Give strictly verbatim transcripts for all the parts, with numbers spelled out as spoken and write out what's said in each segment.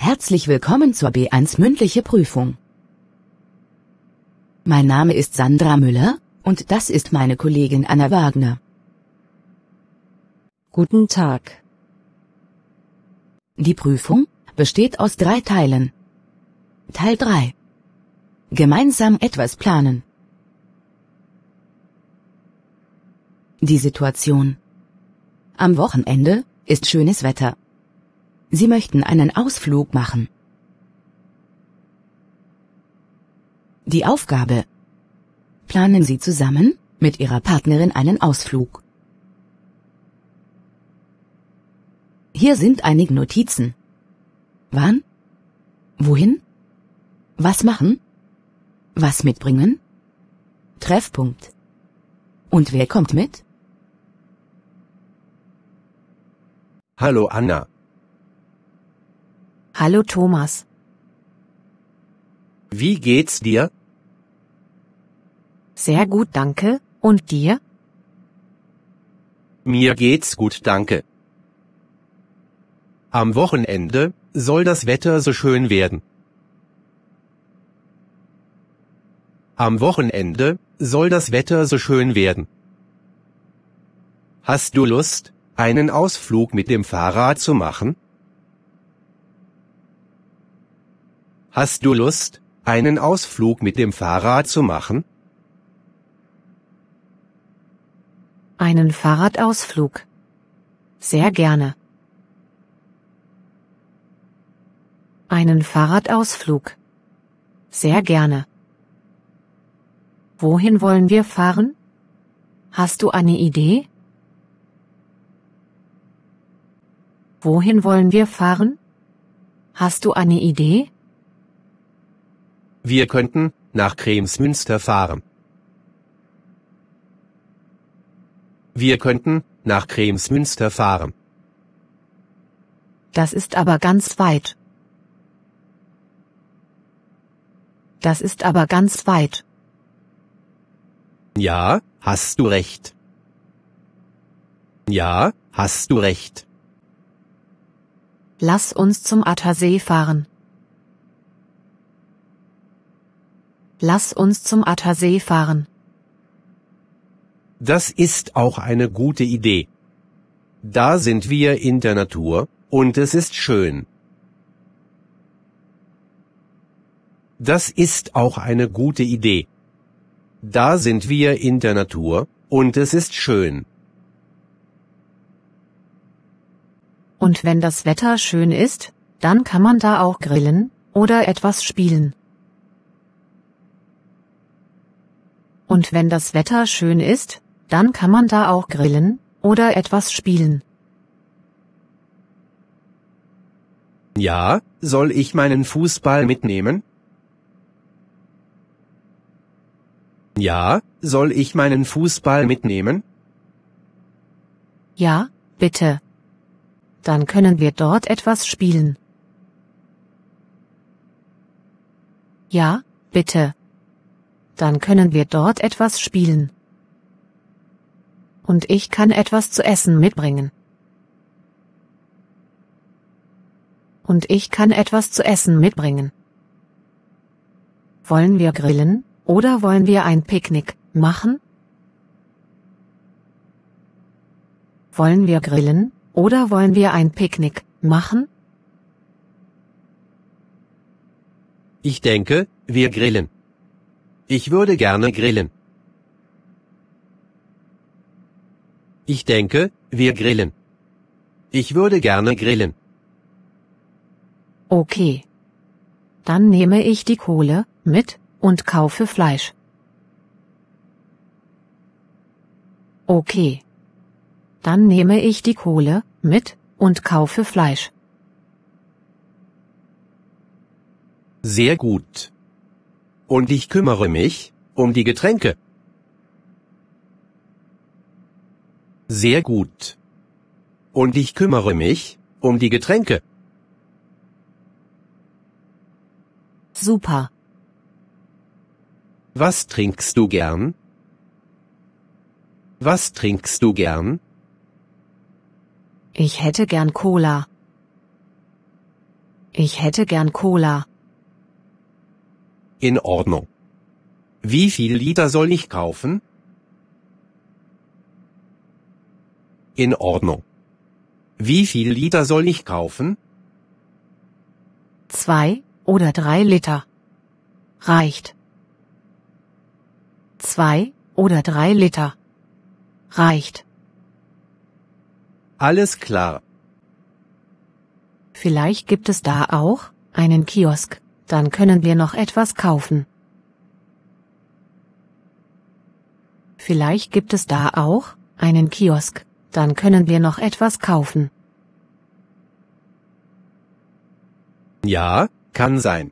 Herzlich willkommen zur B eins mündliche Prüfung. Mein Name ist Sandra Müller, und das ist meine Kollegin Anna Wagner. Guten Tag. Die Prüfung besteht aus drei Teilen. Teil drei. Gemeinsam etwas planen. Die Situation. Am Wochenende ist schönes Wetter. Sie möchten einen Ausflug machen. Die Aufgabe. Planen Sie zusammen mit Ihrer Partnerin einen Ausflug. Hier sind einige Notizen. Wann? Wohin? Was machen? Was mitbringen? Treffpunkt. Und wer kommt mit? Hallo Anna. Hallo Thomas. Wie geht's dir? Sehr gut, danke. Und dir? Mir geht's gut, danke. Am Wochenende soll das Wetter so schön werden. Am Wochenende soll das Wetter so schön werden. Hast du Lust, einen Ausflug mit dem Fahrrad zu machen? Hast du Lust, einen Ausflug mit dem Fahrrad zu machen? Einen Fahrradausflug. Sehr gerne. Einen Fahrradausflug. Sehr gerne. Wohin wollen wir fahren? Hast du eine Idee? Wohin wollen wir fahren? Hast du eine Idee? Wir könnten nach Kremsmünster fahren. Wir könnten nach Kremsmünster fahren. Das ist aber ganz weit. Das ist aber ganz weit. Ja, hast du recht. Ja, hast du recht. Lass uns zum Attersee fahren. Lass uns zum Attersee fahren. Das ist auch eine gute Idee. Da sind wir in der Natur, und es ist schön. Das ist auch eine gute Idee. Da sind wir in der Natur, und es ist schön. Und wenn das Wetter schön ist, dann kann man da auch grillen oder etwas spielen. Und wenn das Wetter schön ist, dann kann man da auch grillen oder etwas spielen. Ja, soll ich meinen Fußball mitnehmen? Ja, soll ich meinen Fußball mitnehmen? Ja, bitte. Dann können wir dort etwas spielen. Ja, bitte. Dann können wir dort etwas spielen. Und ich kann etwas zu essen mitbringen. Und ich kann etwas zu essen mitbringen. Wollen wir grillen, oder wollen wir ein Picknick machen? Wollen wir grillen, oder wollen wir ein Picknick machen? Ich denke, wir grillen. Ich würde gerne grillen. Ich denke, wir grillen. Ich würde gerne grillen. Okay. Dann nehme ich die Kohle mit und kaufe Fleisch. Okay. Dann nehme ich die Kohle mit und kaufe Fleisch. Sehr gut. Und ich kümmere mich um die Getränke. Sehr gut. Und ich kümmere mich um die Getränke. Super. Was trinkst du gern? Was trinkst du gern? Ich hätte gern Cola. Ich hätte gern Cola. In Ordnung. Wie viel Liter soll ich kaufen? In Ordnung. Wie viel Liter soll ich kaufen? Zwei oder drei Liter. Reicht. Zwei oder drei Liter. Reicht. Alles klar. Vielleicht gibt es da auch einen Kiosk, dann können wir noch etwas kaufen. Vielleicht gibt es da auch einen Kiosk, dann können wir noch etwas kaufen. Ja, kann sein.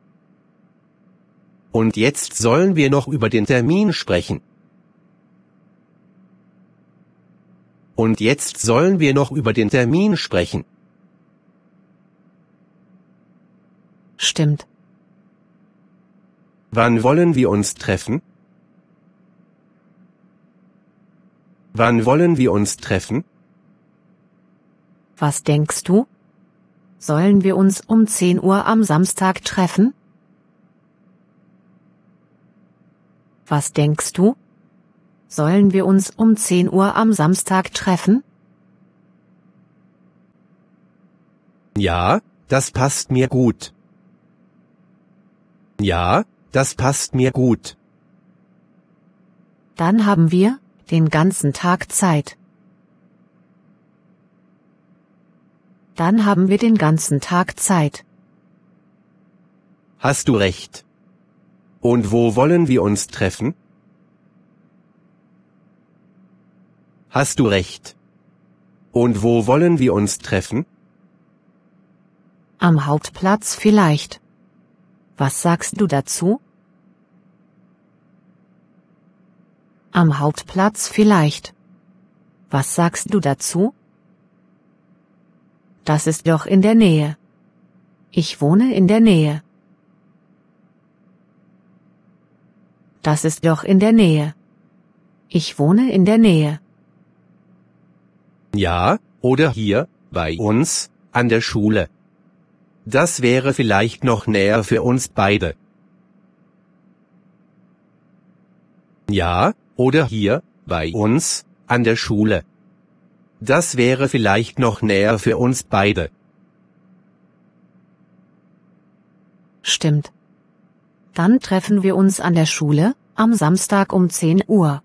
Und jetzt sollen wir noch über den Termin sprechen. Und jetzt sollen wir noch über den Termin sprechen. Stimmt. Wann wollen wir uns treffen? Wann wollen wir uns treffen? Was denkst du? Sollen wir uns um zehn Uhr am Samstag treffen? Was denkst du? Sollen wir uns um zehn Uhr am Samstag treffen? Ja, das passt mir gut. Ja, das passt mir gut. Dann haben wir den ganzen Tag Zeit. Dann haben wir den ganzen Tag Zeit. Hast du recht. Und wo wollen wir uns treffen? Hast du recht. Und wo wollen wir uns treffen? Am Hauptplatz vielleicht. Was sagst du dazu? Am Hauptplatz vielleicht. Was sagst du dazu? Das ist doch in der Nähe. Ich wohne in der Nähe. Das ist doch in der Nähe. Ich wohne in der Nähe. Ja, oder hier, bei uns, an der Schule. Das wäre vielleicht noch näher für uns beide. Ja, oder hier, bei uns, an der Schule. Das wäre vielleicht noch näher für uns beide. Stimmt. Dann treffen wir uns an der Schule, am Samstag um zehn Uhr.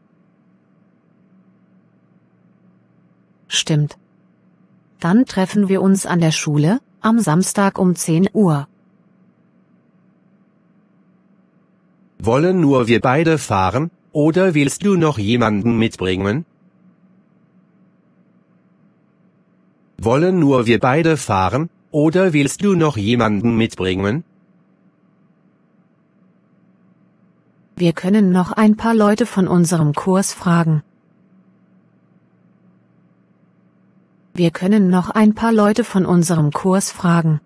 Stimmt. Dann treffen wir uns an der Schule, am Samstag um zehn Uhr. Wollen nur wir beide fahren, oder willst du noch jemanden mitbringen? Wollen nur wir beide fahren, oder willst du noch jemanden mitbringen? Wir können noch ein paar Leute von unserem Kurs fragen. Wir können noch ein paar Leute von unserem Kurs fragen.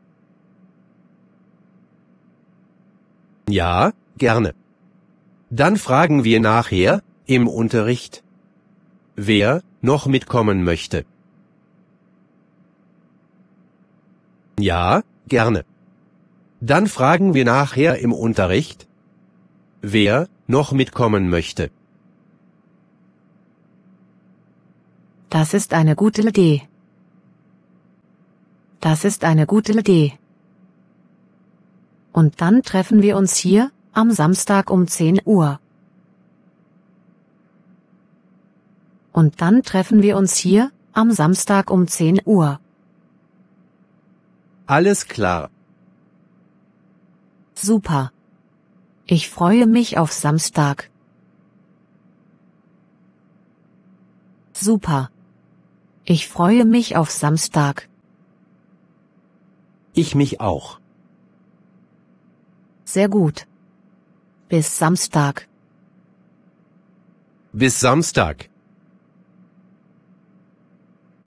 Ja, gerne. Dann fragen wir nachher, im Unterricht, wer noch mitkommen möchte. Ja, gerne. Dann fragen wir nachher im Unterricht, wer noch mitkommen möchte. Das ist eine gute Idee. Das ist eine gute Idee. Und dann treffen wir uns hier, am Samstag um zehn Uhr. Und dann treffen wir uns hier, am Samstag um zehn Uhr. Alles klar. Super. Ich freue mich auf Samstag. Super. Ich freue mich auf Samstag. Ich mich auch. Sehr gut. Bis Samstag. Bis Samstag.